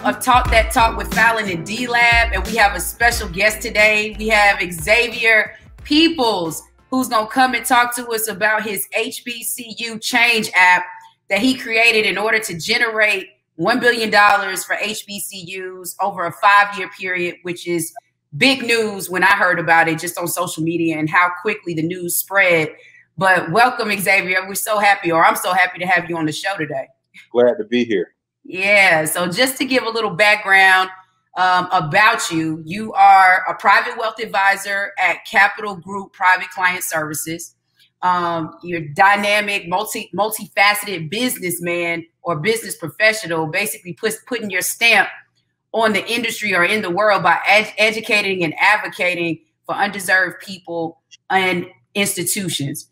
of Talk That Talk with Fallon and D-Lab, and we have a special guest today. We have Xavier Peoples, who's going to come and talk to us about his HBCU Change app that he created in order to generate $1 billion for HBCUs over a 5-year period, which is big news when I heard about it just on social media and how quickly the news spread. But welcome, Xavier. We're so happy, or I'm so happy to have you on the show today. Glad to be here. Yeah. So just to give a little background about you, you are a private wealth advisor at Capital Group Private Client Services. You're dynamic, multifaceted businessman or business professional, basically putting your stamp on the industry or in the world by educating and advocating for undeserved people and institutions.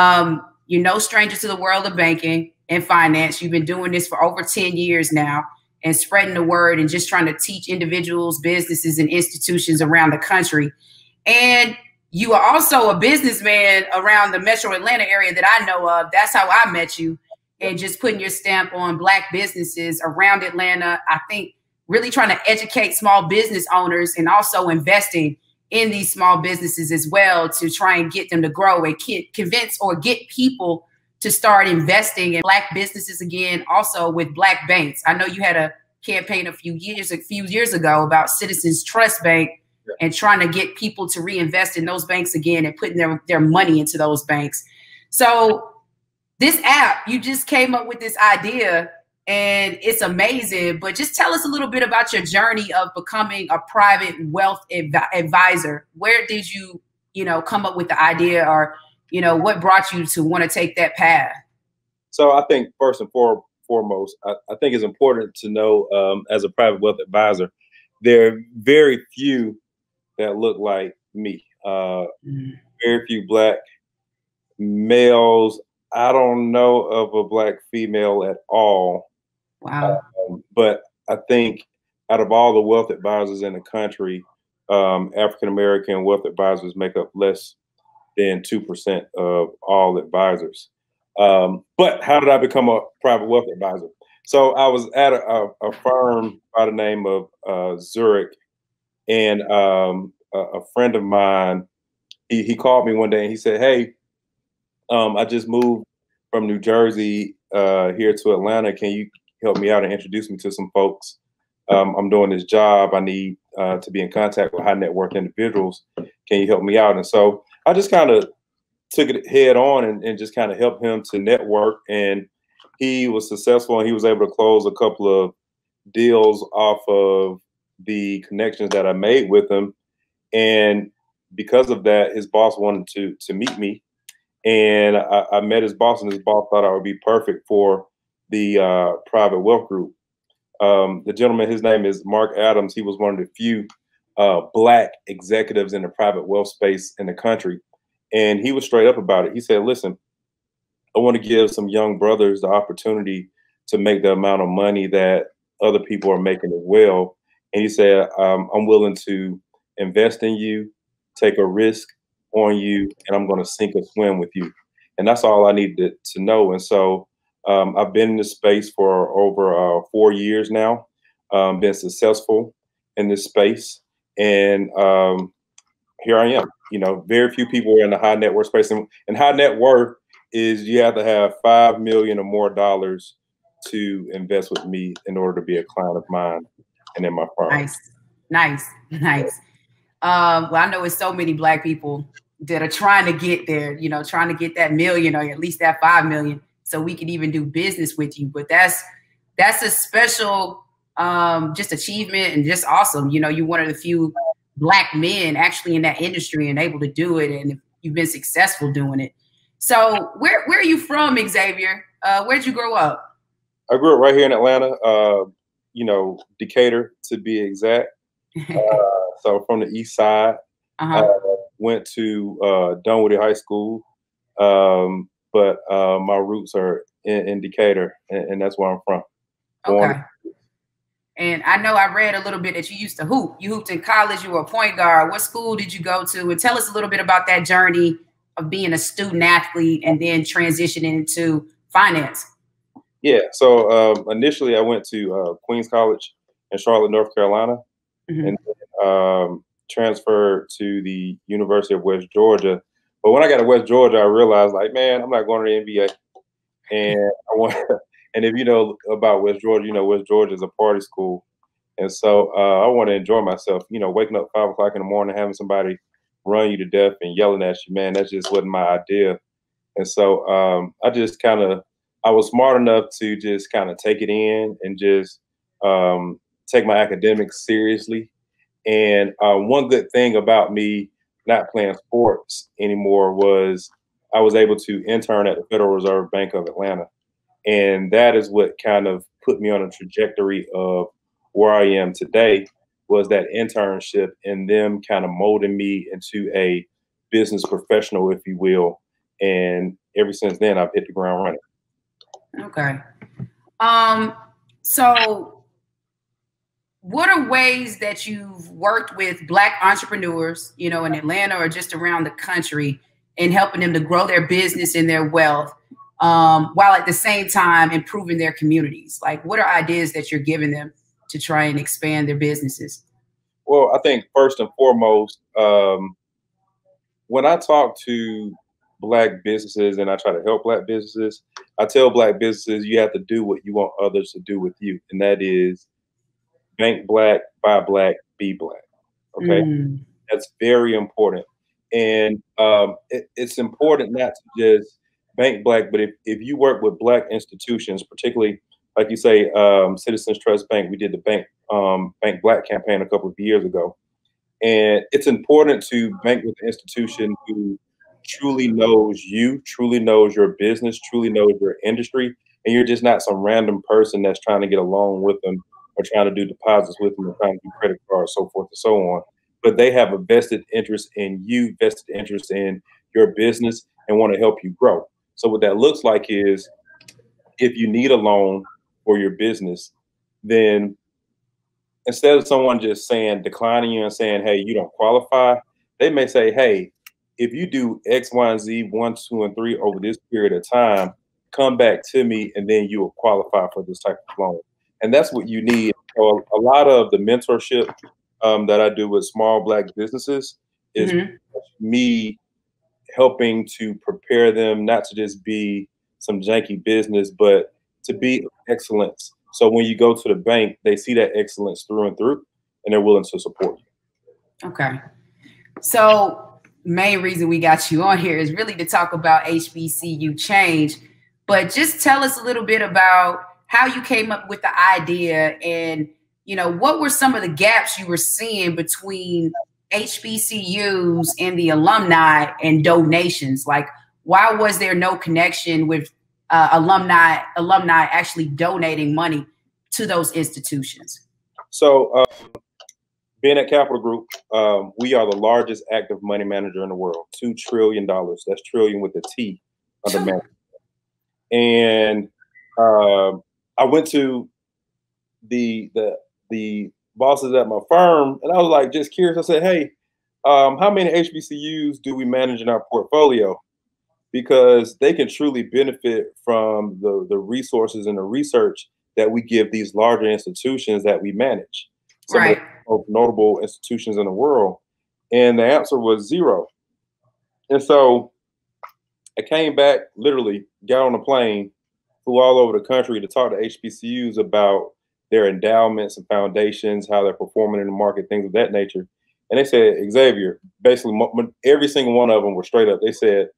You're no stranger to the world of banking and finance. You've been doing this for over 10 years now and spreading the word and just trying to teach individuals, businesses, and institutions around the country. And you are also a businessman around the Metro Atlanta area that I know of. That's how I met you, and just putting your stamp on Black businesses around Atlanta. I think really trying to educate small business owners and also investing in these small businesses as well to try and get them to grow and convince or get people to start investing in Black businesses again, also with Black banks. I know you had a campaign a few years ago about Citizens Trust Bank and trying to get people to reinvest in those banks again and putting their money into those banks. So this app, you just came up with this idea and it's amazing, but just tell us a little bit about your journey of becoming a private wealth advisor. Where did you, come up with the idea, or what brought you to want to take that path? So I think first and foremost, I think it's important to know as a private wealth advisor, there are very few that look like me. Very few Black males. I don't know of a Black female at all. Wow. But I think out of all the wealth advisors in the country, African-American wealth advisors make up less than 2% of all advisors. But how did I become a private wealth advisor? So I was at a firm by the name of Zurich, and a friend of mine, he called me one day and he said, "Hey, I just moved from New Jersey here to Atlanta. Can you help me out and introduce me to some folks? I'm doing this job. I need to be in contact with high net worth individuals. Can you help me out?" And so I just kind of took it head on and just kind of helped him to network. And he was successful, and he was able to close a couple of deals off of the connections that I made with him. And because of that, his boss wanted to meet me. And I met his boss, and his boss thought I would be perfect for the private wealth group. The gentleman, his name is Mark Adams. He was one of the few Black executives in the private wealth space in the country. And he was straight up about it. He said, "Listen, I want to give some young brothers the opportunity to make the amount of money that other people are making as well." And he said, "I'm willing to invest in you, take a risk on you, and I'm going to sink or swim with you." And that's all I needed to know. And so I've been in this space for over 4 years now, been successful in this space. And here I am. Very few people are in the high net worth space. And high net worth is you have to have $5 million or more to invest with me in order to be a client of mine and in my firm. Nice. Well, I know it's so many Black people that are trying to get there, trying to get that million or at least that 5 million so we can even do business with you. But that's a special just achievement and just awesome. You're one of the few Black men actually in that industry and able to do it, and you've been successful doing it. So where are you from, Xavier? Where'd you grow up? I grew up right here in Atlanta, Decatur to be exact. So from the east side. Went to Dunwoody High School, but my roots are in Decatur, and that's where I'm from. Okay. And I know I read a little bit that you used to hoop. You hooped in college. You were a point guard. What school did you go to? And tell us a little bit about that journey of being a student athlete and then transitioning into finance. Yeah. So initially I went to Queens College in Charlotte, North Carolina, Mm-hmm. and transferred to the University of West Georgia. But when I got to West Georgia, I realized, like, man, I'm not going to the NBA. And I want, and if you know about West Georgia, you know West Georgia is a party school, and so I want to enjoy myself. You know, waking up 5 o'clock in the morning, having somebody run you to death and yelling at you, man, that just wasn't my idea. And so I just kind of, I was smart enough to just kind of take it in and just take my academics seriously. And one good thing about me not playing sports anymore was I was able to intern at the Federal Reserve Bank of Atlanta. And that is what kind of put me on a trajectory of where I am today, was that internship and them kind of molding me into a business professional, if you will. And ever since then, I've hit the ground running. Okay. So what are ways that you've worked with Black entrepreneurs, you know, in Atlanta or just around the country, in helping them to grow their business and their wealth, while at the same time improving their communities? Like, what are ideas that you're giving them to try and expand their businesses? Well, I think first and foremost, when I talk to Black businesses and I try to help Black businesses, I tell Black businesses, you have to do what you want others to do with you. And that is bank Black, buy Black, be Black. Okay. Mm. That's very important. And it's important not to just bank Black, but if you work with Black institutions, particularly, like you say, Citizens Trust Bank, we did the Bank Black campaign a couple of years ago. And it's important to bank with an institution who truly knows you, truly knows your business, truly knows your industry, and you're just not some random person that's trying to get a loan with them or trying to do deposits with them or trying to do credit cards, so forth and so on. But they have a vested interest in you, vested interest in your business, and want to help you grow. So what that looks like is, if you need a loan for your business, then instead of someone just saying, declining you and saying, hey, you don't qualify, they may say, hey, if you do X, Y, and Z, 1, 2, and 3 over this period of time, come back to me and then you will qualify for this type of loan. And that's what you need. So a lot of the mentorship that I do with small Black businesses is me helping to prepare them not to just be some janky business, but to be excellence. So when you go to the bank, they see that excellence through and through, and they're willing to support you. Okay. So main reason we got you on here is really to talk about HBCU change, but just tell us a little bit about how you came up with the idea, and, you know, what were some of the gaps you were seeing between HBCUs and the alumni and donations? Like, why was there no connection with alumni actually donating money to those institutions? So being at Capital Group, we are the largest active money manager in the world, $2 trillion. That's trillion with a T under management. And I went to the bosses at my firm, and I was like, just curious. I said, hey, how many HBCUs do we manage in our portfolio? Because they can truly benefit from the resources and the research that we give these larger institutions that we manage. Some of the most notable institutions in the world. And the answer was 0. And so I came back, literally got on a plane, flew all over the country to talk to HBCUs about their endowments and foundations, how they're performing in the market, things of that nature. And they said, Xavier, basically every single one of them were straight up. They said,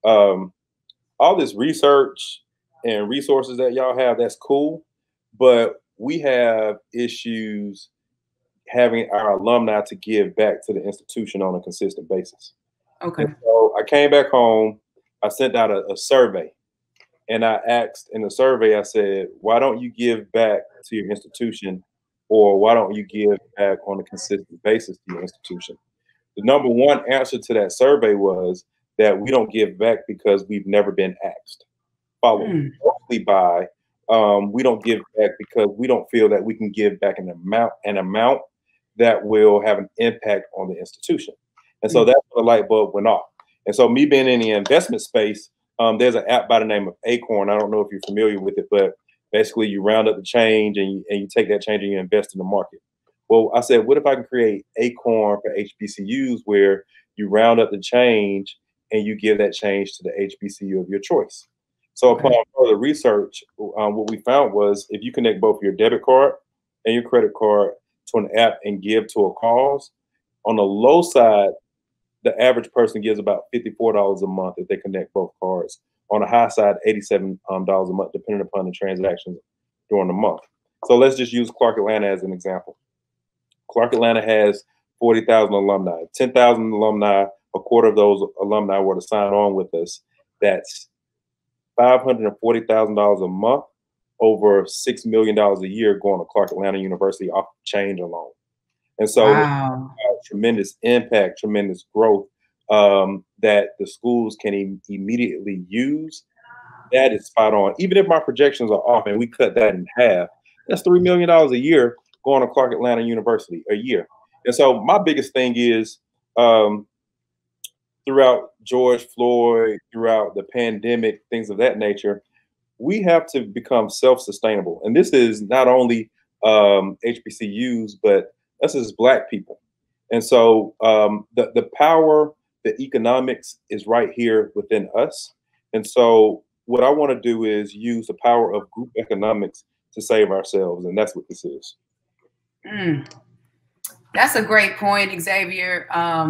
all this research and resources that y'all have, that's cool, but we have issues having our alumni to give back to the institution on a consistent basis. Okay. And so I came back home, I sent out a survey, and I asked in the survey, I said, why don't you give back to your institution, or why don't you give back on a consistent basis to your institution? The number one answer to that survey was that we don't give back because we've never been asked. Followed mostly by we don't give back because we don't feel that we can give back an amount that will have an impact on the institution. And so that's when the light bulb went off. And so me being in the investment space, there's an app by the name of Acorn. I don't know if you're familiar with it, but Basically, you round up the change and you take that change and you invest in the market. Well, I said, what if I can create Acorn for HBCUs where you round up the change and you give that change to the HBCU of your choice? So upon further research, what we found was if you connect both your debit card and your credit card to an app and give to a cause, on the low side, the average person gives about $54 a month if they connect both cards. On the high side, $87 a month, depending upon the transactions during the month. So let's just use Clark Atlanta as an example. Clark Atlanta has 40,000 alumni, 10,000 alumni, a quarter of those alumni were to sign on with us. That's $540,000 a month, over $6 million a year going to Clark Atlanta University off change alone. And so wow. Tremendous impact, tremendous growth that the schools can immediately use. That is spot on. Even if my projections are off and we cut that in half, that's $3 million a year going to Clark Atlanta University a year. And so my biggest thing is throughout George Floyd, throughout the pandemic, things of that nature, we have to become self-sustainable. And this is not only HBCUs, but us as Black people. And so the power, the economics is right here within us. And so what I want to do is use the power of group economics to save ourselves. And that's what this is. That's a great point, Xavier.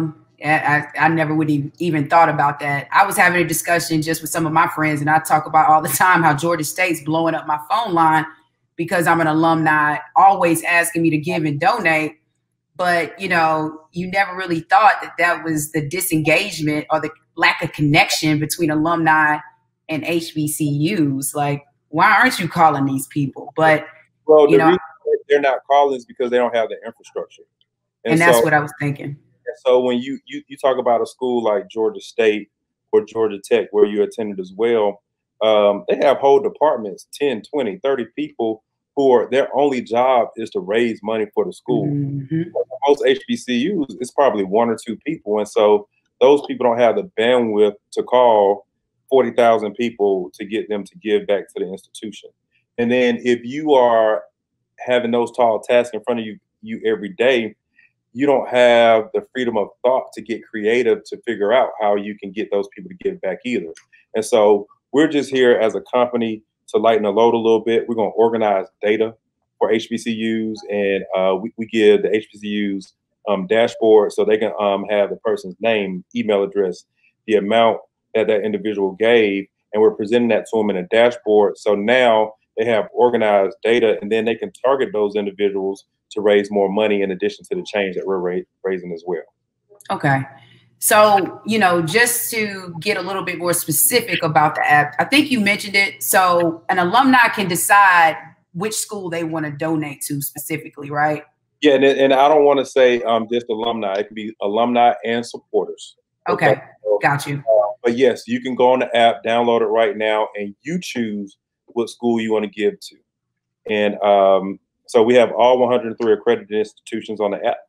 I never would even thought about that. I was having a discussion just with some of my friends, and I talk about all the time how Georgia State's blowing up my phone line because I'm an alumni, always asking me to give and donate. But, you know, you never really thought that that was the disengagement or the lack of connection between alumni and HBCUs. Like, why aren't you calling these people? But, well, the reason they're not calling is because they don't have the infrastructure. And that's what I was thinking. So when you talk about a school like Georgia State or Georgia Tech, where you attended as well, they have whole departments, 10, 20, 30 people who are, their only job is to raise money for the school. Mm-hmm. Most HBCUs, it's probably 1 or 2 people. And so those people don't have the bandwidth to call 40,000 people to get them to give back to the institution. And then if you are having those tall tasks in front of you every day, you don't have the freedom of thought to get creative to figure out how you can get those people to give back either. And so we're just here as a company to lighten the load a little bit. We're going to organize data for HBCUs, and we give the HBCUs dashboard so they can have the person's name, email address, the amount that that individual gave, and we're presenting that to them in a dashboard. So now they have organized data, and then they can target those individuals to raise more money in addition to the change that we're raising as well. Okay. So, you know, just to get a little bit more specific about the app, I think you mentioned it. So an alumni can decide which school they want to donate to specifically, right? Yeah, and I don't want to say just alumni. It could be alumni and supporters. Okay, so, got you. But yes, you can go on the app, download it right now, and you choose what school you want to give to. And so we have all 103 accredited institutions on the app,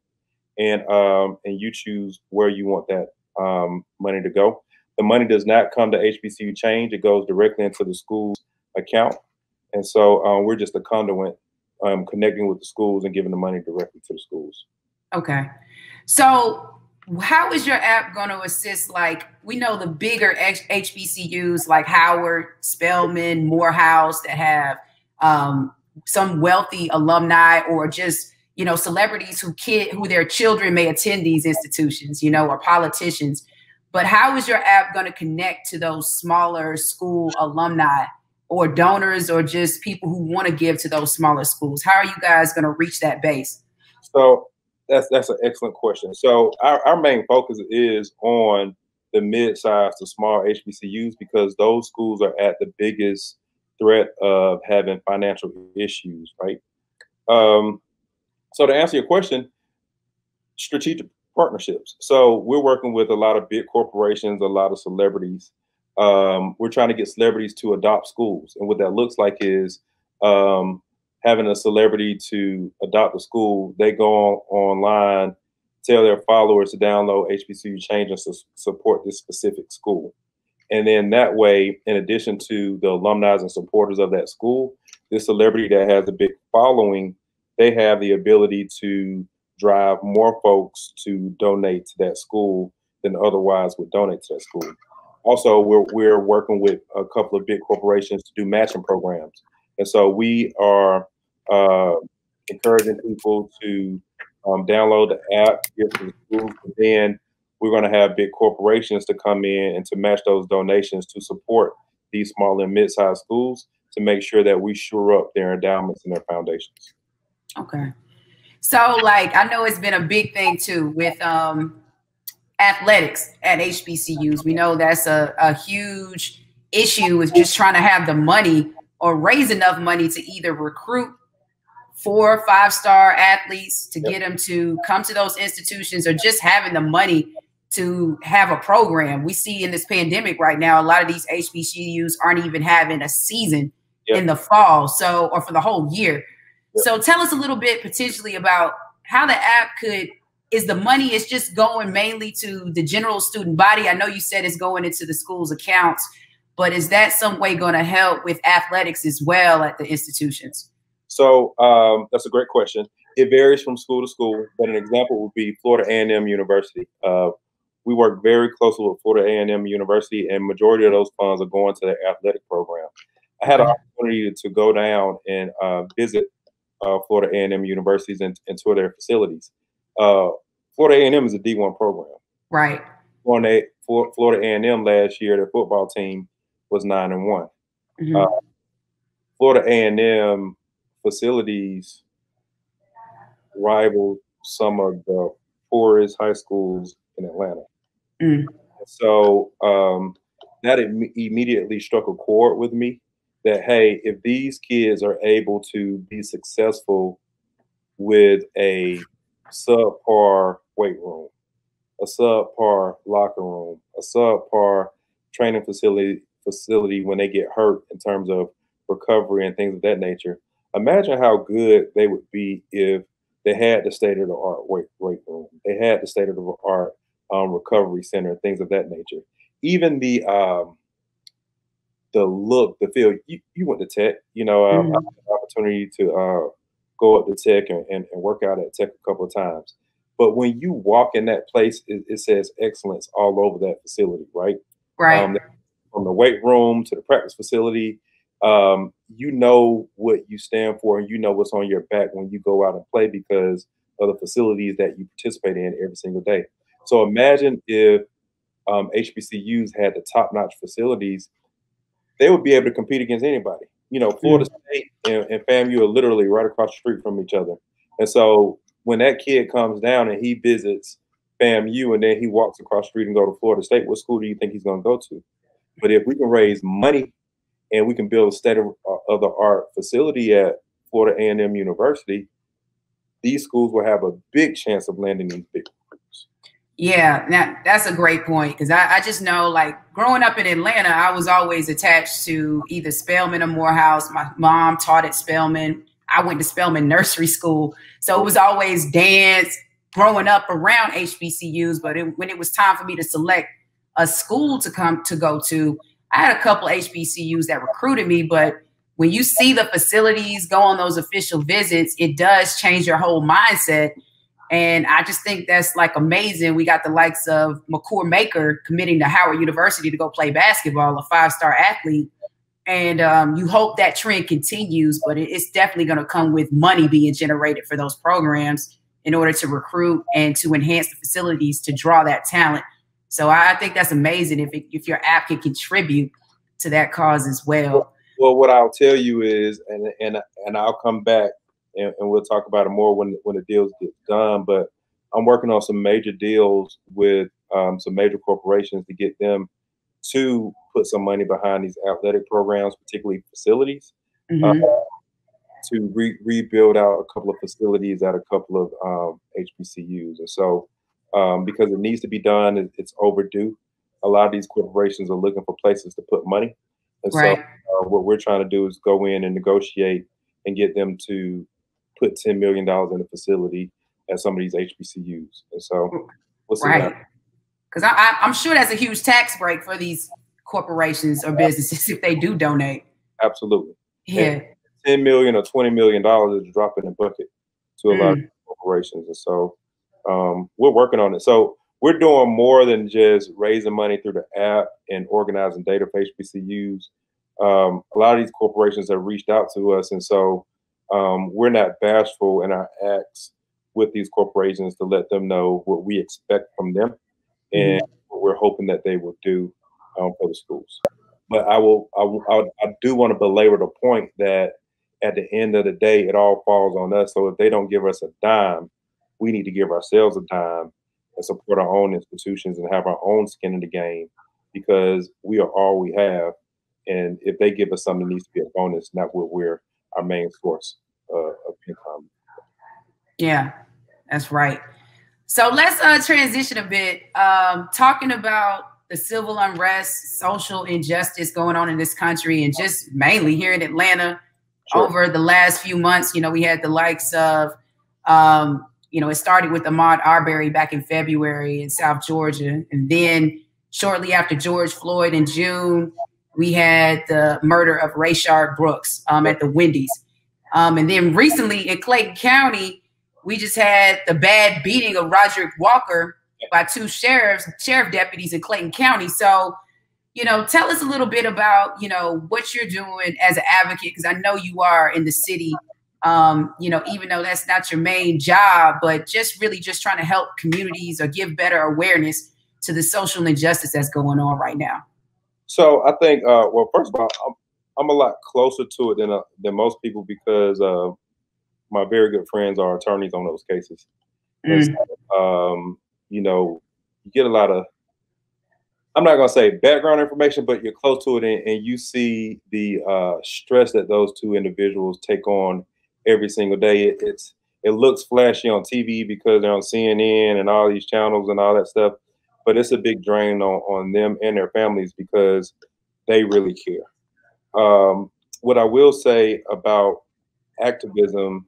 and you choose where you want that money to go. The money does not come to HBCU Change; it goes directly into the school's account. And so we're just a conduit, connecting with the schools and giving the money directly to the schools. Okay, so how is your app going to assist? Like, we know the bigger HBCUs like Howard, Spelman, Morehouse that have some wealthy alumni, or just, you know, celebrities who their children may attend these institutions, you know, or politicians. But how is your app going to connect to those smaller school alumni or donors, or just people who want to give to those smaller schools? How are you guys going to reach that base? So that's an excellent question. So our main focus is on the mid-sized to small HBCUs because those schools are at the biggest threat of having financial issues, right? So to answer your question, strategic partnerships. So we're working with a lot of big corporations, a lot of celebrities. We're trying to get celebrities to adopt schools. And what that looks like is having a celebrity to adopt a school. They go online, tell their followers to download HBCU Change and support this specific school. And then that way, in addition to the alumni and supporters of that school, this celebrity that has a big following, they have the ability to drive more folks to donate to that school than otherwise would donate to that school. Also, we're working with a couple of big corporations to do matching programs. And so we are encouraging people to download the app, give to the schools, and then we're going to have big corporations to come in and to match those donations to support these small and mid-sized schools to make sure that we shore up their endowments and their foundations. Okay. So, like, I know it's been a big thing too with athletics at HBCUs. We know that's a huge issue with just trying to have the money or raise enough money to either recruit 4 or 5-star athletes to get them to come to those institutions, or just having the money to have a program. We see in this pandemic right now, a lot of these HBCUs aren't even having a season in the fall, so, or for the whole year. So tell us a little bit potentially about how the app is the money is just going mainly to the general student body. I know you said it's going into the school's accounts, but is that some way going to help with athletics as well at the institutions? So that's a great question. It varies from school to school, but an example would be Florida A&M University. We work very closely with Florida A&M University, and majority of those funds are going to their athletic program. I had an opportunity to go down and visit Florida A&M universities and tour their facilities. Florida A&M is a D1 program. Right. Florida A&M last year, their football team was 9-1. Florida A&M facilities rival some of the poorest high schools in Atlanta. So that immediately struck a chord with me that, hey, if these kids are able to be successful with a subpar weight room, a subpar locker room, a subpar training facility when they get hurt in terms of recovery and things of that nature, imagine how good they would be if they had the state-of-the-art weight room, they had the state-of-the-art recovery center, things of that nature. Even the look, the feel. You went to Tech, you know, I had the opportunity to go up to Tech and work out at Tech a couple of times. But when you walk in that place, it says excellence all over that facility, right? Right. From the weight room to the practice facility, you know what you stand for, and you know what's on your back when you go out and play because of the facilities that you participate in every single day. So imagine if HBCUs had the top-notch facilities, they would be able to compete against anybody. You know, Florida State and FAMU are literally right across the street from each other. And so when that kid comes down and he visits FAMU and then he walks across the street and go to Florida State, what school do you think he's going to go to? But if we can raise money and we can build a state-of-the-art facility at Florida A&M University, these schools will have a big chance of landing these big recruits. Yeah, that's a great point, because I just know, like, growing up in Atlanta, I was always attached to either Spelman or Morehouse. My mom taught at Spelman. I went to Spelman nursery school. So it was always dance, growing up around HBCUs. But when it was time for me to select a school to go to, I had a couple HBCUs that recruited me. But when you see the facilities, go on those official visits, it does change your whole mindset. And I just think that's like amazing. We got the likes of Makur Maker committing to Howard University to go play basketball, a 5-star athlete. And you hope that trend continues, but it's definitely going to come with money being generated for those programs in order to recruit and to enhance the facilities to draw that talent. So I think that's amazing if your app can contribute to that cause as well. Well, what I'll tell you is, and I'll come back and we'll talk about it more when the deals get done. But I'm working on some major deals with some major corporations to get them to put some money behind these athletic programs, particularly facilities, to rebuild out a couple of facilities at a couple of HBCUs. And so because it needs to be done, it's overdue. A lot of these corporations are looking for places to put money. And so what we're trying to do is go in and negotiate and get them to put $10 million in a facility at some of these HBCUs. And so we'll see. Because I'm sure that's a huge tax break for these corporations or businesses if they do donate. Absolutely. Yeah. $10 million or $20 million is a drop in the bucket to a lot of corporations. And so we're working on it. So we're doing more than just raising money through the app and organizing data for HBCUs. A lot of these corporations have reached out to us. And so we're not bashful in our acts with these corporations to let them know what we expect from them and what we're hoping that they will do for the schools. But I do want to belabor the point that at the end of the day, it all falls on us. So if they don't give us a dime, we need to give ourselves a dime and support our own institutions and have our own skin in the game, because we are all we have. And if they give us something, it needs to be a bonus, not what we're our main source of income. Yeah, that's right. So let's transition a bit, talking about the civil unrest, social injustice going on in this country, and just mainly here in Atlanta. Sure. Over the last few months, we had the likes of, it started with Ahmaud Arbery back in February in South Georgia. And then shortly after George Floyd in June, we had the murder of Rayshard Brooks at the Wendy's. And then recently in Clayton County, we just had the bad beating of Roderick Walker by two sheriff deputies in Clayton County. So, tell us a little bit about, what you're doing as an advocate, because I know you are in the city, even though that's not your main job, but just really just trying to help communities or give better awareness to the social injustice that's going on right now. So I think, well, first of all, I'm a lot closer to it than most people, because my very good friends are attorneys on those cases. And so, you get a lot of, I'm not going to say background information, but you're close to it, and you see the stress that those two individuals take on every single day. It looks flashy on TV because they're on CNN and all these channels and all that stuff, but it's a big drain on them and their families because they really care. What I will say about activism,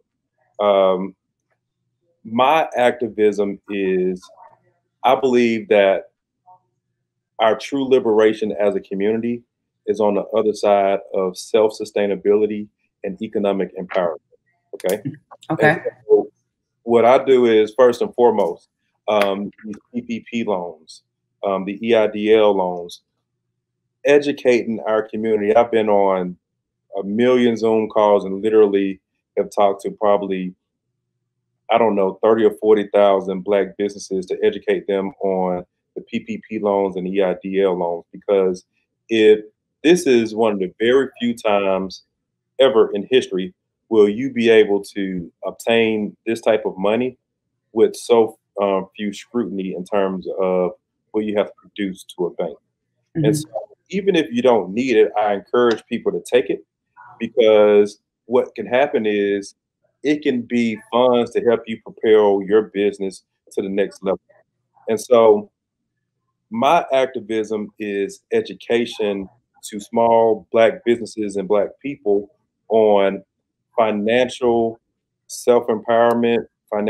my activism is, I believe that our true liberation as a community is on the other side of self-sustainability and economic empowerment. Okay. Okay. So what I do is, first and foremost, these PPP loans, the EIDL loans, educating our community. I've been on a million Zoom calls and literally have talked to probably, 30 or 40,000 Black businesses to educate them on the PPP loans and EIDL loans, because if this is one of the very few times ever in history will you be able to obtain this type of money with so few scrutiny in terms of what you have to produce to a bank. And so even if you don't need it, I encourage people to take it, because what can happen is it can be funds to help you propel your business to the next level. And so my activism is education to small Black businesses and Black people on financial empowerment,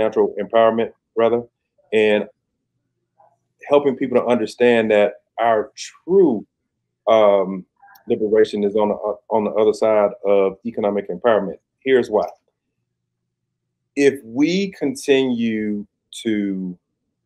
and helping people to understand that our true liberation is on the other side of economic empowerment. Here's why. If we continue to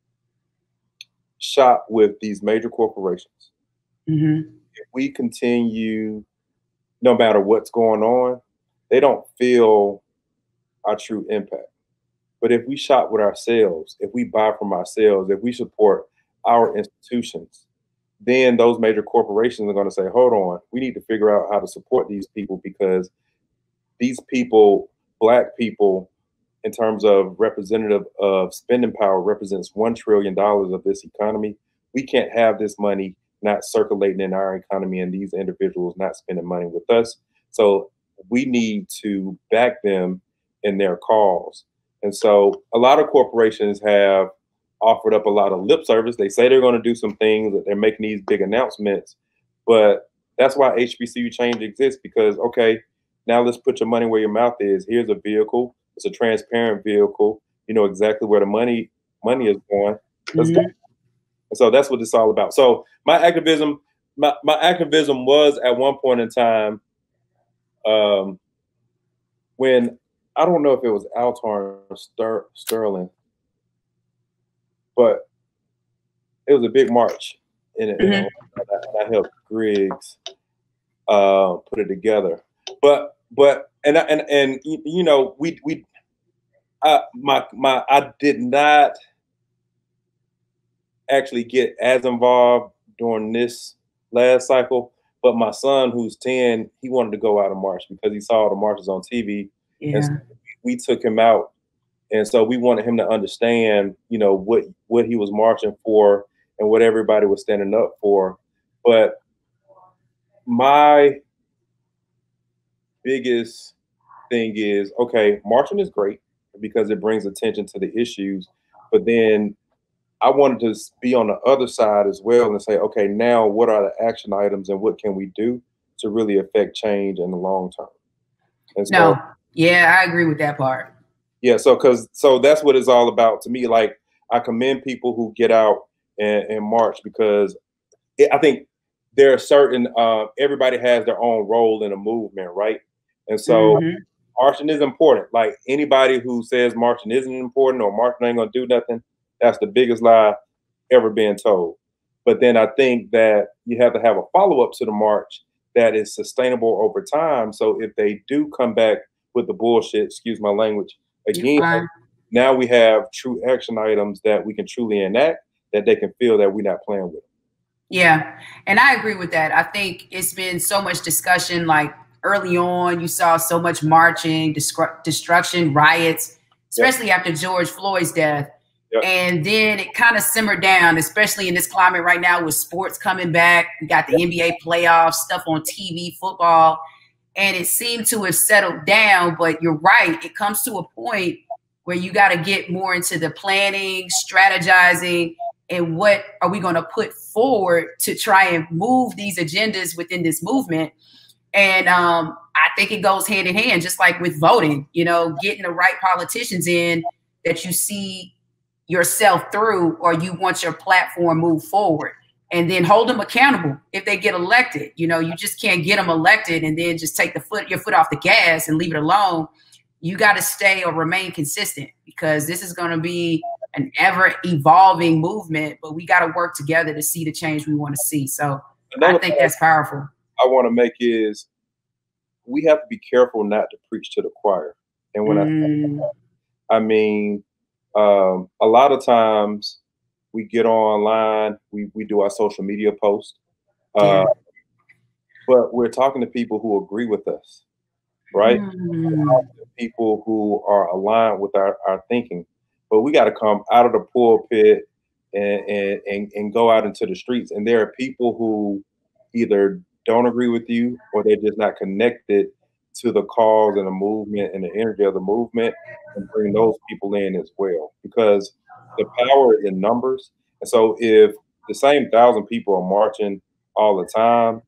shop with these major corporations, if we continue, no matter what's going on, they don't feel our true impact. But if we shop with ourselves, if we buy from ourselves, if we support our institutions, then those major corporations are going to say, hold on, we need to figure out how to support these people, because these people, Black people, in terms of representative of spending power, represents $1 trillion of this economy. We can't have this money not circulating in our economy and these individuals not spending money with us. So we need to back them in their cause. And so a lot of corporations have offered up a lot of lip service. They say they're going to do some things, that they're making these big announcements, but that's why HBCU Change exists, because, okay, now let's put your money where your mouth is. Here's a vehicle. It's a transparent vehicle. You know exactly where the money is going. Let's go. And so that's what it's all about. So my activism was at one point in time when I don't know if it was Altar Sterling, but it was a big march, and I helped Griggs put it together. But you know, I did not actually get as involved during this last cycle, but my son, who's 10, he wanted to go out and march because he saw the marches on TV. Yeah. And so we took him out, and so we wanted him to understand, you know, what he was marching for and what everybody was standing up for. But my biggest thing is, okay, marching is great because it brings attention to the issues, but then I wanted to be on the other side as well and say, okay, now what are the action items and what can we do to really affect change in the long term? And so, no, yeah, I agree with that part. Yeah, so that's what it's all about to me. Like, I commend people who get out and march because I think there are certain everybody has their own role in a movement, right? And so marching is important. Like, anybody who says marching isn't important or marching ain't gonna do nothing, that's the biggest lie ever been told. But then I think that you have to have a follow-up to the march that is sustainable over time. So if they do come back with the bullshit, excuse my language, again, now we have true action items that we can truly enact, that they can feel that we're not playing with. Yeah, and I agree with that. I think it's been so much discussion. Like, early on, you saw so much marching, destruction, riots, especially after George Floyd's death. Yep. And then it kind of simmered down, especially in this climate right now with sports coming back. We got the NBA playoffs, stuff on TV, football, and it seemed to have settled down. But you're right. It comes to a point where you got to get more into the planning, strategizing, and what are we going to put forward to try and move these agendas within this movement. And I think it goes hand in hand, just like with voting, you know, getting the right politicians in that you see yourself through, or you want your platform move forward, and then hold them accountable if they get elected. You know, you just can't get them elected and then just take your foot off the gas and leave it alone. You got to stay or remain consistent, because this is going to be an ever evolving movement, but we got to work together to see the change we want to see. So I think that's powerful. I want to make is we have to be careful not to preach to the choir. And when I mean, a lot of times we get online, we do our social media posts, but we're talking to people who agree with us, right? People who are aligned with our thinking. But we got to come out of the pulpit and go out into the streets. And there are people who either don't agree with you, or they're just not connected to the cause and the movement and the energy of the movement, and bring those people in as well, because the power is in numbers. And so if the same 1,000 people are marching all the time,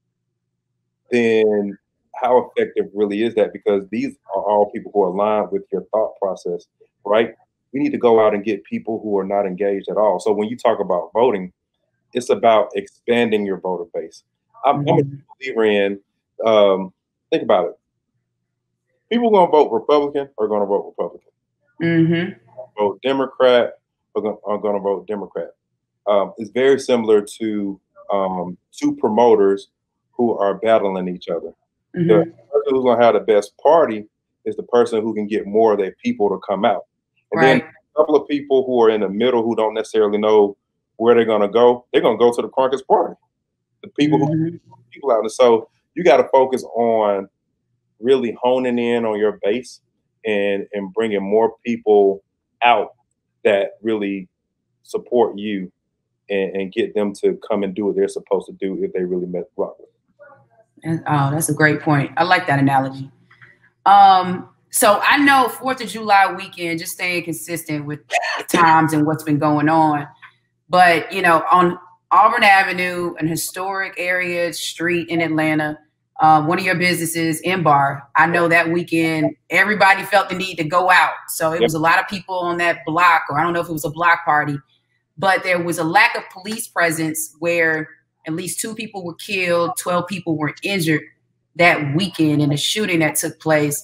then how effective really is that? Because these are all people who are aligned with your thought process, right? We need to go out and get people who are not engaged at all. So when you talk about voting, it's about expanding your voter base. I'm a believer in, think about it. People going to vote Republican are going to vote Republican. Vote Democrat are going to vote Democrat. It's very similar to two promoters who are battling each other. The person who's going to have the best party is the person who can get more of their people to come out. And then a couple of people who are in the middle who don't necessarily know where they're going to go to the Crunker's party. The people who people out. And so you got to focus on really honing in on your base and bringing more people out that really support you, and get them to come and do what they're supposed to do if they really met rock with. Oh, that's a great point. I like that analogy. So I know 4th of July weekend, just staying consistent with the times and what's been going on. But, you know, on Auburn Avenue, an historic area street in Atlanta, one of your businesses, M-Bar, I know that weekend everybody felt the need to go out. So it was a lot of people on that block, or I don't know if it was a block party, but there was a lack of police presence where at least 2 people were killed, 12 people were injured that weekend in a shooting that took place.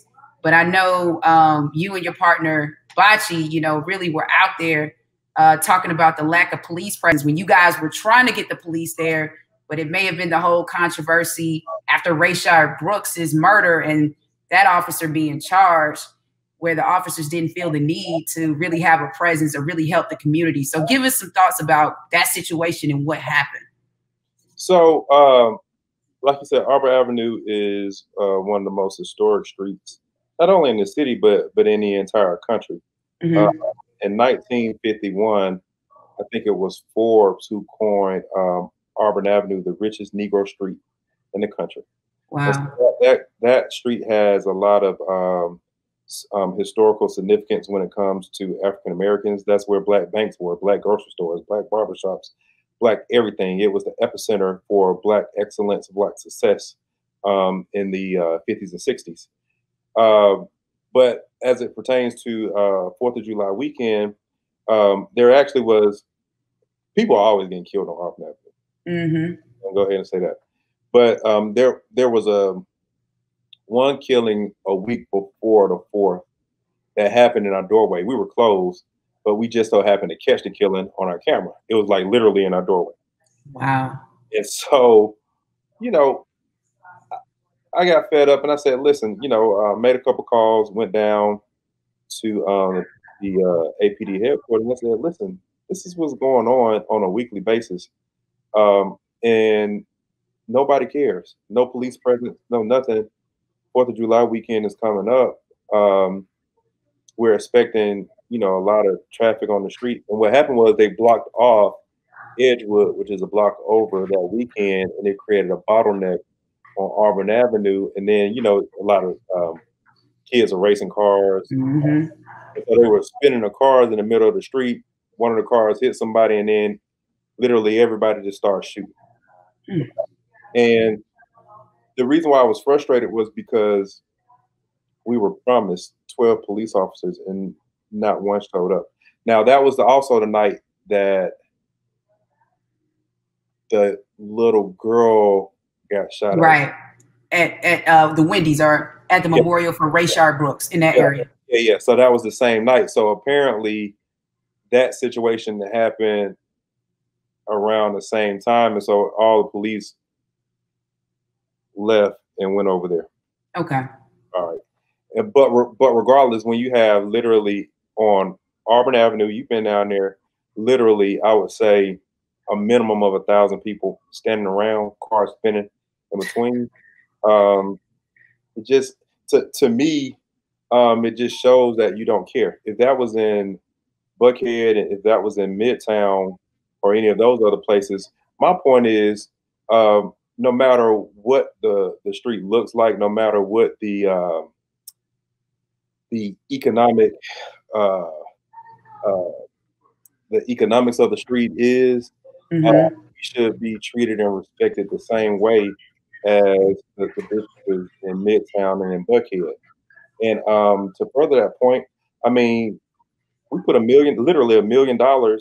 but I know you and your partner Bachi, you know, really were out there talking about the lack of police presence when you guys were trying to get the police there. But it may have been the whole controversy after Rayshard Brooks's murder and that officer being charged, where the officers didn't feel the need to really have a presence or really help the community. So give us some thoughts about that situation and what happened. So, like you said, Arbor Avenue is one of the most historic streets, not only in the city, but in the entire country. Mm-hmm. In 1951, I think it was Forbes who coined Arbor Avenue the richest Negro street in the country. Wow. So that street has a lot of historical significance when it comes to African Americans. That's where Black banks were, Black grocery stores, Black barbershops, Black everything. It was the epicenter for Black excellence, Black success in the 50s and 60s. But as it pertains to 4th of July weekend, there actually was, people are always getting killed on Arbor Avenue. Mm-hmm. I'll go ahead and say that. But there was one killing a week before the 4th that happened in our doorway. We were closed, but we just so happened to catch the killing on our camera. It was like literally in our doorway. Wow. And so, you know, I got fed up and I said, listen, you know, made a couple calls, went down to the APD headquarters and I said, listen, this is what's going on a weekly basis. And nobody cares. No police presence, no nothing. 4th of July weekend is coming up. We're expecting, you know, a lot of traffic on the street. And what happened was they blocked off Edgewood, which is a block over that weekend, and it created a bottleneck on Arbor Avenue. And then, you know, a lot of kids are racing cars. Mm-hmm. So they were spinning the cars in the middle of the street. One of the cars hit somebody, and then literally everybody just started shooting. Mm. And the reason why I was frustrated was because we were promised 12 police officers and not one showed up. Now, that was also the night that the little girl got shot. Right. At the Wendy's or at the memorial for Rayshard Brooks in that area. Yeah. So that was the same night. So apparently that situation happened around the same time. And so all the police left and went over there. Okay. All right. But regardless, when you have literally on Arbor Avenue, you've been down there, literally, I would say a minimum of 1,000 people standing around, cars spinning in between. It just, to me, it just shows that you don't care. If that was in Buckhead, and if that was in Midtown or any of those other places, my point is, no matter what the street looks like, no matter what the economic the economics of the street is, we should be treated and respected the same way as the businesses in Midtown and in Buckhead. And to further that point, I mean, we put literally $1 million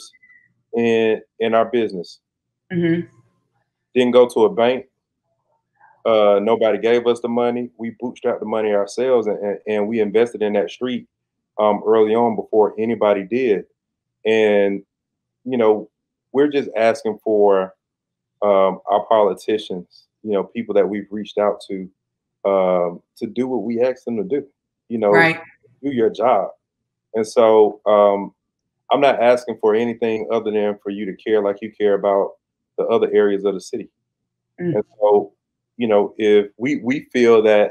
in our business. Mm-hmm. Didn't go to a bank. Nobody gave us the money. We bootstrapped the money ourselves, and we invested in that street early on before anybody did. And, you know, we're just asking for our politicians, you know, people that we've reached out to do what we asked them to do, you know, right. Do your job. And so I'm not asking for anything other than for you to care like you care about the other areas of the city. Mm. And so, you know, if we feel that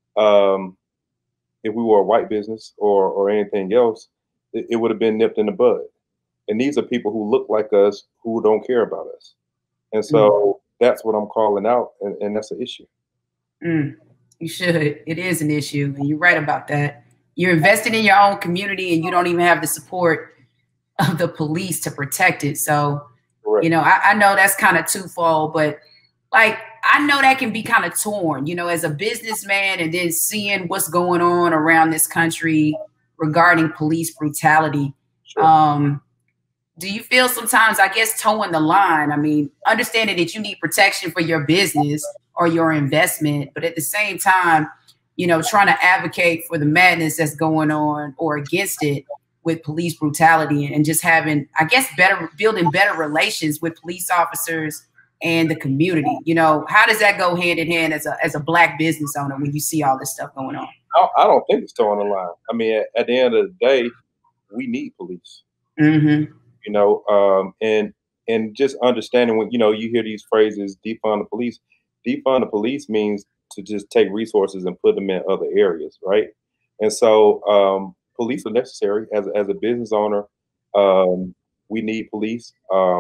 if we were a white business or anything else, it would have been nipped in the bud. And these are people who look like us who don't care about us. And so that's what I'm calling out. And that's an issue. You should. It is an issue. And you're right about that. You're invested in your own community and you don't even have the support of the police to protect it. So, correct. You know, I know that's kind of twofold, but like, I know that can be kind of torn, you know, as a businessman and then seeing what's going on around this country regarding police brutality. Sure. Do you feel sometimes, I guess, towing the line? I mean, understanding that you need protection for your business or your investment, but at the same time, you know, trying to advocate for the madness that's going on or against it with police brutality, and just having, I guess, building better relations with police officers and the community. You know, how does that go hand in hand as a Black business owner when you see all this stuff going on? I don't think it's towing the line. I mean, at the end of the day, we need police. Mm-hmm. You know, and just understanding when, you know, you hear these phrases, defund the police. Defund the police means to just take resources and put them in other areas, right? And so police are necessary. As a business owner, we need police.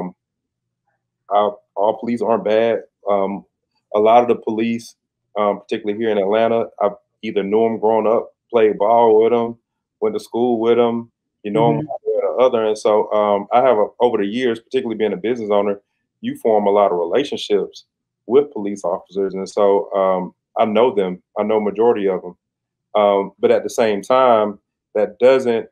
All police aren't bad. A lot of the police, particularly here in Atlanta, I've either knew them growing up, played ball with them, went to school with them, you know, Mm-hmm. them one way or the other. And so I have, over the years, particularly being a business owner, you form a lot of relationships with police officers. And so I know them, I know majority of them. But at the same time, that doesn't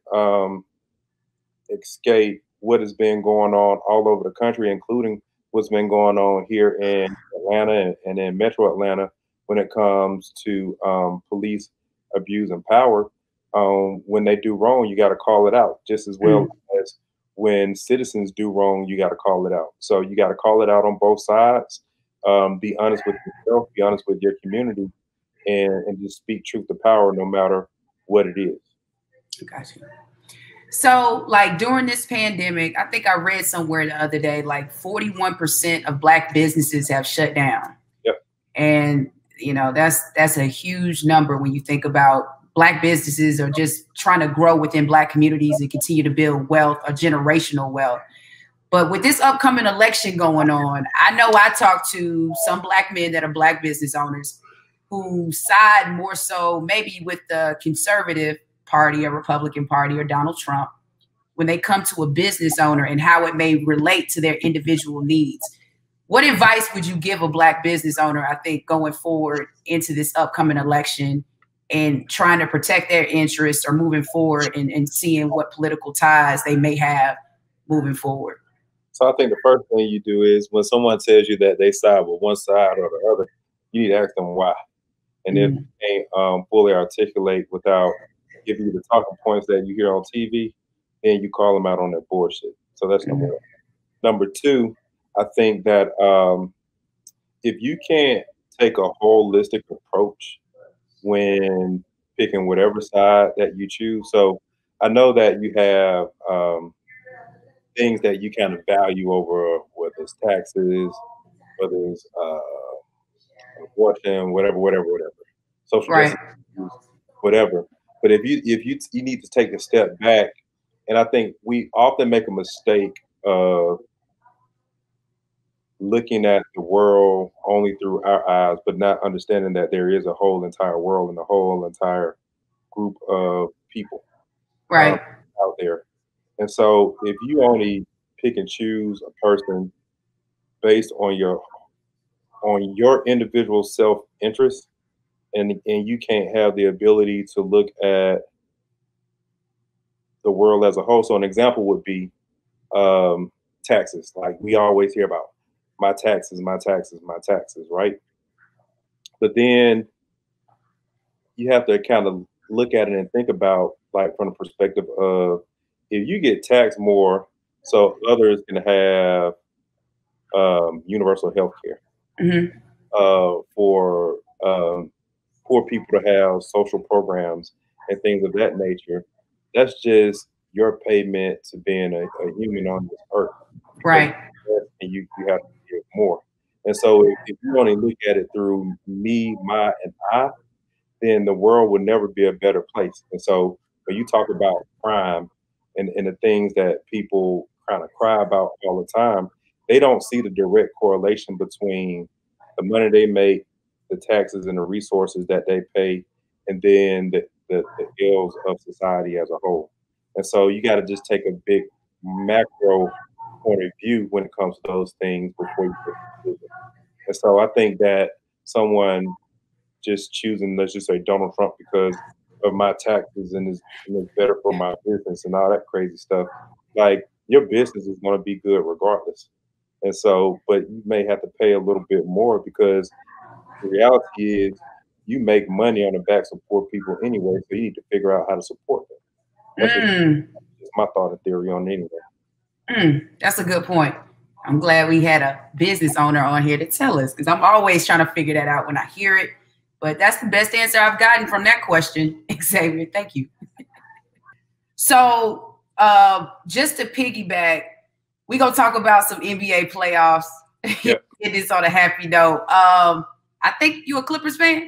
escape what has been going on all over the country, including what's been going on here in Atlanta and in Metro Atlanta when it comes to police abuse and power. When they do wrong, you got to call it out just as well as when citizens do wrong, you got to call it out. So you got to call it out on both sides. Be honest with yourself, be honest with your community, and just speak truth to power no matter what it is. Gotcha. So, like during this pandemic, I think I read somewhere the other day, like 41% of Black businesses have shut down. Yep. And you know, that's a huge number when you think about Black businesses are just trying to grow within Black communities and continue to build wealth, or generational wealth. But with this upcoming election going on, I know I talked to some Black men that are Black business owners who side more so maybe with the conservative party or Republican Party or Donald Trump when they come to a business owner and how it may relate to their individual needs. What advice would you give a Black business owner, I think, going forward into this upcoming election and trying to protect their interests or moving forward and seeing what political ties they may have moving forward? So I think the first thing you do is when someone tells you that they side with one side or the other, you need to ask them why. And if they can't fully articulate without giving you the talking points that you hear on TV, then you call them out on their bullshit. So that's number one. Number two, I think that if you can't take a holistic approach when picking whatever side that you choose. So I know that you have things that you kind of value over, whether it's taxes, whether it's abortion, whatever, social Right. justice, whatever. But if you need to take a step back, and I think we often make a mistake of looking at the world only through our eyes, but not understanding that there is a whole entire world and a whole entire group of people Right. out there. And so if you only pick and choose a person based on your individual self-interest, and you can't have the ability to look at the world as a whole. So an example would be taxes. Like we always hear about my taxes, right? But then you have to kind of look at it and think about, like, from the perspective of, if you get taxed more, so others can have universal health care, for poor people to have social programs and things of that nature. That's just your payment to being a human on this earth. Right. And you have to give more. And so if you only look at it through me, my, and I, then the world would never be a better place. And so when you talk about crime and the things that people kind of cry about all the time, they don't see the direct correlation between the money they make, the taxes and the resources that they pay, and then the ills of society as a whole. And so you got to just take a big macro point of view when it comes to those things before you make a decision. And so I think that someone just choosing, let's just say, Donald Trump because of my taxes and it's better for my business and all that crazy stuff, like, your business is going to be good regardless. And so, but you may have to pay a little bit more because the reality is you make money on the backs of poor people anyway, so you need to figure out how to support them. That's just my thought and theory on it anyway. That's a good point. I'm glad we had a business owner on here to tell us, because I'm always trying to figure that out when I hear it. But that's the best answer I've gotten from that question, Xavier. Thank you. So just to piggyback, we're going to talk about some NBA playoffs. Yep. It is on a happy note. I think you a Clippers fan?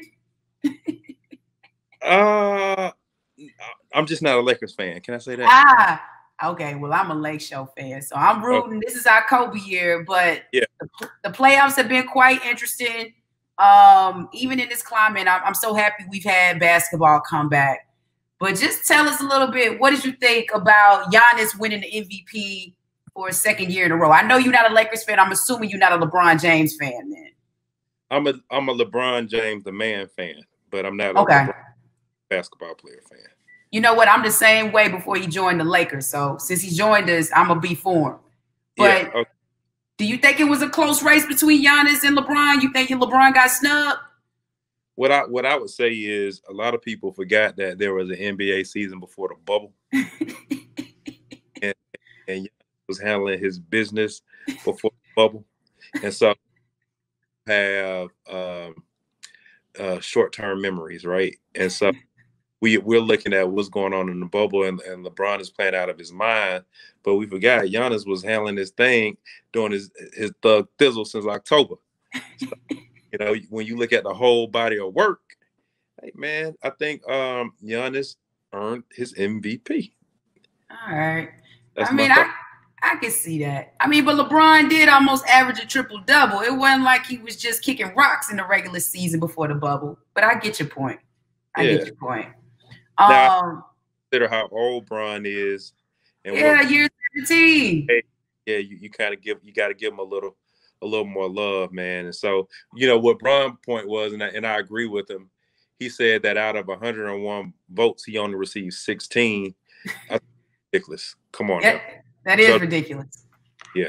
I'm just not a Lakers fan. Can I say that? Okay. Well, I'm a Lake Show fan, so I'm rooting. Okay. This is our Kobe year, but yeah, the playoffs have been quite interesting. Even in this climate, I'm so happy we've had basketball come back. But just tell us a little bit, what did you think about Giannis winning the MVP for a second year in a row? I know you're not a Lakers fan. I'm assuming you're not a LeBron James fan then. I'm a LeBron James, the man fan, but I'm not a basketball player fan. You know what? I'm the same way before he joined the Lakers. So since he joined us, I'm going to be for him. But yeah, do you think it was a close race between Giannis and LeBron? You think LeBron got snubbed? What I would say is a lot of people forgot that there was an NBA season before the bubble. and Giannis was handling his business before the bubble. And so have short-term memories, right? And so we're looking at what's going on in the bubble, and LeBron is playing out of his mind, but we forgot Giannis was handling his thing, doing his thug thizzle since October. So, you know, when you look at the whole body of work, hey man, I think Giannis earned his MVP. All right. I can see that. I mean, but LeBron did almost average a triple-double. It wasn't like he was just kicking rocks in the regular season before the bubble. But I get your point. I get your point. Now, consider how old Bron is. And year 17. Yeah, you got to give him a little more love, man. And so, you know, what Bron's point was, and I agree with him. He said that out of 101 votes, he only received 16. That's ridiculous. Come on, now. That is ridiculous. Yeah.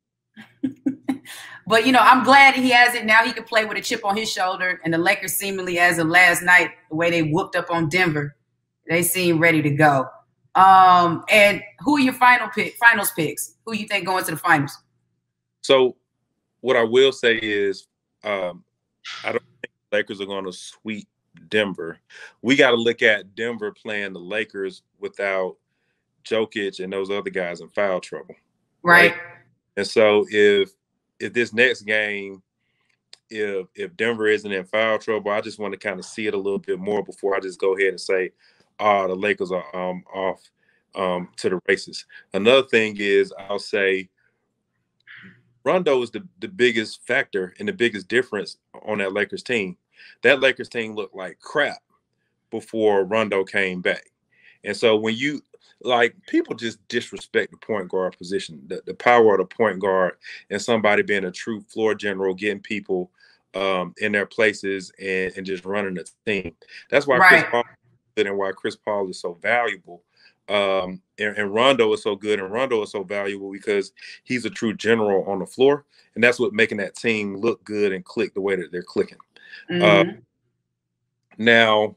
But, you know, I'm glad he has it. Now he can play with a chip on his shoulder. And the Lakers seemingly, as of last night, the way they whooped up on Denver, they seem ready to go. And who are your finals picks? Who you think going to the finals? So what I will say is I don't think the Lakers are going to sweep Denver. We got to look at Denver playing the Lakers without Jokic and those other guys in foul trouble. Right. And so if this next game, if Denver isn't in foul trouble, I just want to kind of see it a little bit more before I just go ahead and say, the Lakers are off to the races. Another thing is I'll say Rondo is the biggest factor and the biggest difference on that Lakers team. That Lakers team looked like crap before Rondo came back. And so when you people just disrespect the point guard position, the power of the point guard, and somebody being a true floor general, getting people in their places and just running the team. That's why Chris Paul is good and why Chris Paul is so valuable. And Rondo is so good and Rondo is so valuable because he's a true general on the floor. And that's what making that team look good and click the way that they're clicking. Now,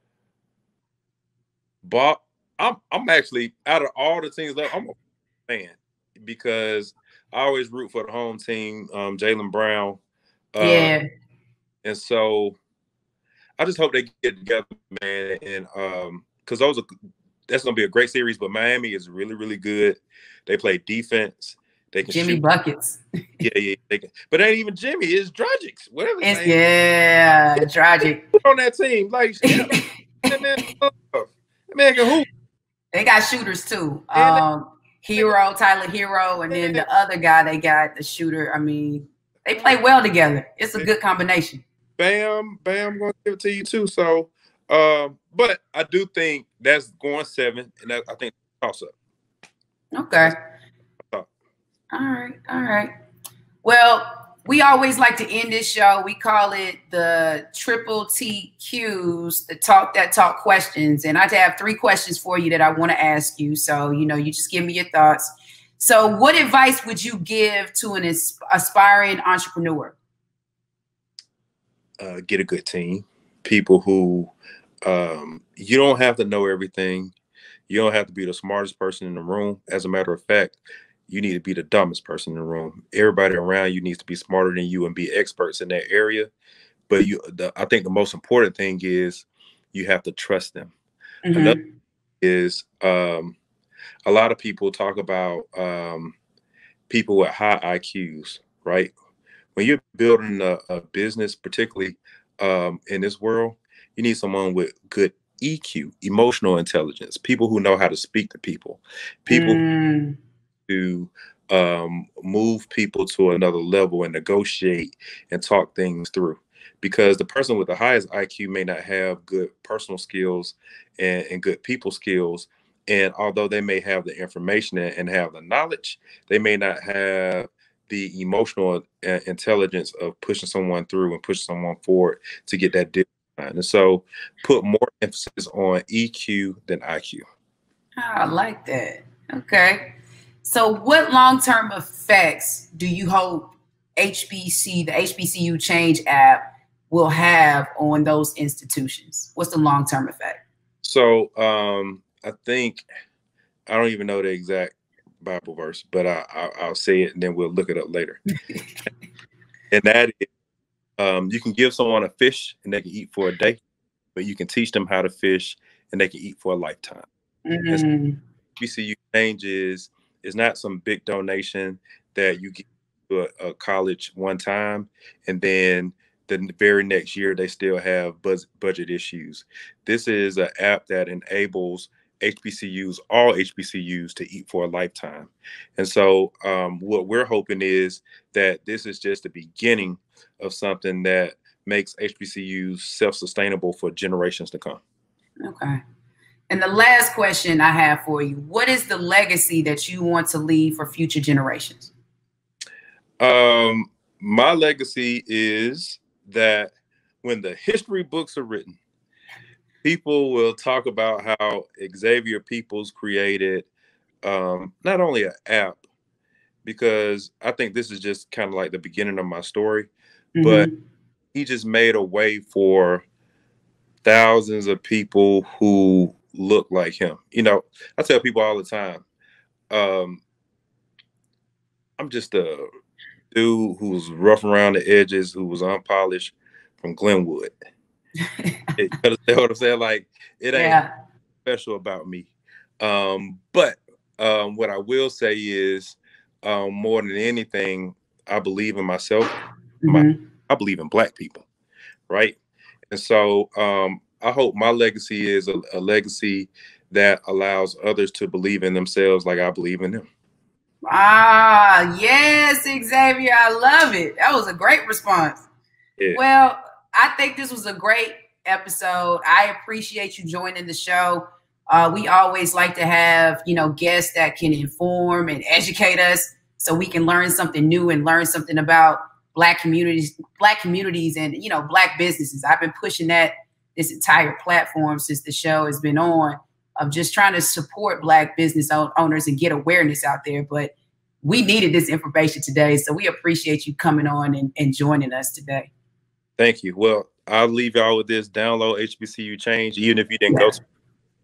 Bob, I'm actually, out of all the teams, I'm a fan because I always root for the home team, Jaylen Brown. And so I just hope they get together, man. And because that's going to be a great series, but Miami is really, really good. They play defense. They can Jimmy shoot. Buckets. Yeah. They can. But it ain't even Jimmy. It's Dragic. Whatever. Dragic. On that team. Like, man can hoop. They got shooters too. Hero, Tyler Hero, and then the other guy they got, the shooter. I mean, they play well together. It's a good combination. Bam, I'm going to give it to you too. So, but I do think that's going 7, and I think toss up. Okay. All right. Well, we always like to end this show. We call it the Triple TQs, the talk that talk questions. And I have 3 questions for you that I want to ask you. So, you just give me your thoughts. So what advice would you give to an aspiring entrepreneur? Get a good team. people who you don't have to know everything. You don't have to be the smartest person in the room. As a matter of fact, you need to be the dumbest person in the room. Everybody around you needs to be smarter than you and be experts in that area. But I think the most important thing is you have to trust them. Mm-hmm. Another is a lot of people talk about people with high IQs, right? When you're building a business, particularly in this world, you need someone with good EQ, emotional intelligence, people who know how to speak to people, people who move people to another level and negotiate and talk things through. Because the person with the highest IQ may not have good personal skills and good people skills. And although they may have the information and have the knowledge, they may not have the emotional intelligence of pushing someone through and pushing someone forward to get that deal done. And so put more emphasis on EQ than IQ. Oh, I like that. Okay. So what long-term effects do you hope the HBCU Change app will have on those institutions? What's the long-term effect? So I think, I don't even know the exact Bible verse, but I'll say it and then we'll look it up later. And that is, you can give someone a fish and they can eat for a day, but you can teach them how to fish and they can eat for a lifetime. Mm-hmm. HBCU Change is not some big donation that you give to a college one time and then the very next year they still have budget issues. This is an app that enables HBCUs, all HBCUs, to eat for a lifetime. And so what we're hoping is that this is just the beginning of something that makes HBCUs self-sustainable for generations to come. Okay. And the last question I have for you, what is the legacy that you want to leave for future generations? My legacy is that when the history books are written, people will talk about how Xavier Peoples created not only an app, because I think this is just kind of like the beginning of my story, but he just made a way for thousands of people who look like him. You know, I tell people all the time, I'm just a dude who's rough around the edges, who was unpolished from Glenwood. You understand what I'm saying? Like, it ain't special about me. But what I will say is, more than anything, I believe in myself. I believe in Black people, right? And so I hope my legacy is a legacy that allows others to believe in themselves like I believe in them. Ah, yes, Xavier, I love it. That was a great response. Yeah. Well, I think this was a great episode. I appreciate you joining the show. We always like to have, guests that can inform and educate us so we can learn something new and learn something about Black communities and, Black businesses. I've been pushing this entire platform since the show has been on, of just trying to support Black business owners and get awareness out there. But we needed this information today. So we appreciate you coming on and joining us today. Thank you. Well, I'll leave y'all with this. Download HBCU Change, even if you didn't go to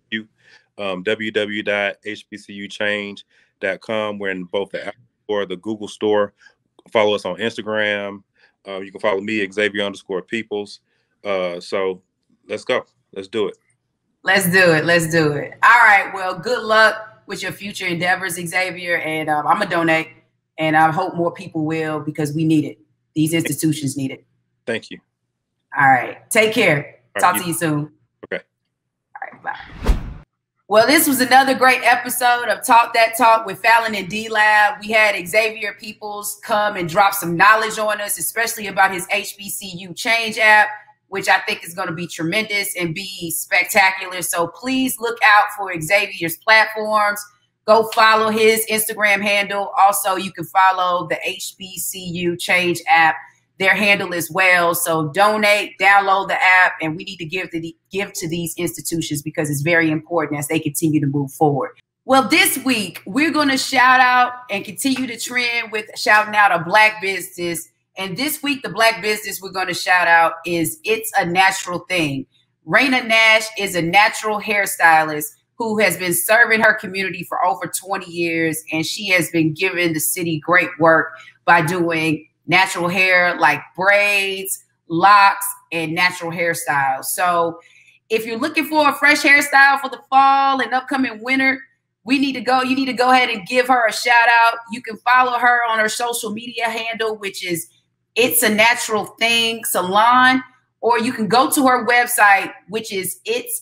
www.hbcuchange.com. We're in both the Apple Store, the Google Store. Follow us on Instagram. You can follow me, Xavier_Peoples. So let's go. Let's do it. Let's do it. Let's do it. All right. Well, good luck with your future endeavors, Xavier. And I'm going to donate. And I hope more people will, because we need it. These institutions need it. Thank you. All right. Take care. Talk to you soon. Okay. All right. Bye. Well, this was another great episode of Talk That Talk with Fallon and D-Lab. We had Xavier Peoples come and drop some knowledge on us, especially about his HBCU Change app, which I think is going to be tremendous and be spectacular. So please look out for Xavier's platforms. Go follow his Instagram handle. Also, you can follow the HBCU Change app, their handle as well. So donate, download the app, and we need to give to these institutions because it's very important as they continue to move forward. Well, this week, we're going to shout out and continue to trend with shouting out a Black business. And this week, the Black business we're going to shout out is It's a Natural Thing. Raina Nash is a natural hairstylist who has been serving her community for over 20 years. And she has been giving the city great work by doing natural hair like braids, locks, and natural hairstyles. So if you're looking for a fresh hairstyle for the fall and upcoming winter, you need to go ahead and give her a shout out. You can follow her on her social media handle, which is It's a Natural Thing Salon, or you can go to her website, which is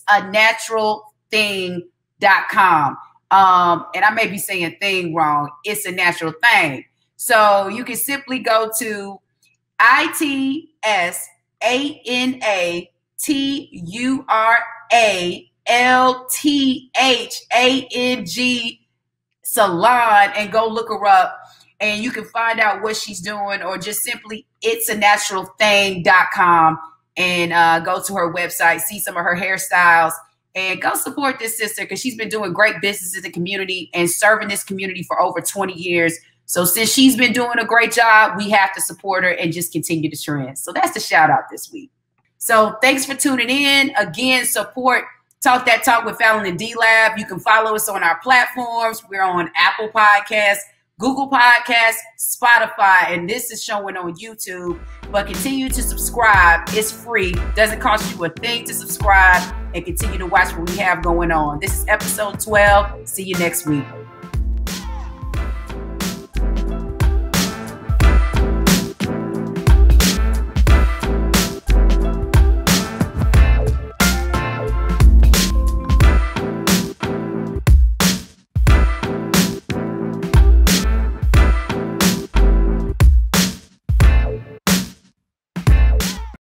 itsanaturalthing.com. And I may be saying thing wrong. It's a natural thing. So you can simply go to itsanaturalthang salon and go look her up, and you can find out what she's doing, or just simply itsanaturalthing.com and go to her website, see some of her hairstyles, and go support this sister because she's been doing great business in the community and serving this community for over 20 years. So since she's been doing a great job, we have to support her and just continue the trend. So that's the shout out this week. So thanks for tuning in. Again, support Talk That Talk with Fallon and D-Lab. You can follow us on our platforms. We're on Apple Podcasts, Google Podcasts, Spotify, and this is showing on YouTube. But continue to subscribe. It's free. Doesn't cost you a thing to subscribe, and continue to watch what we have going on. This is episode 12. See you next week.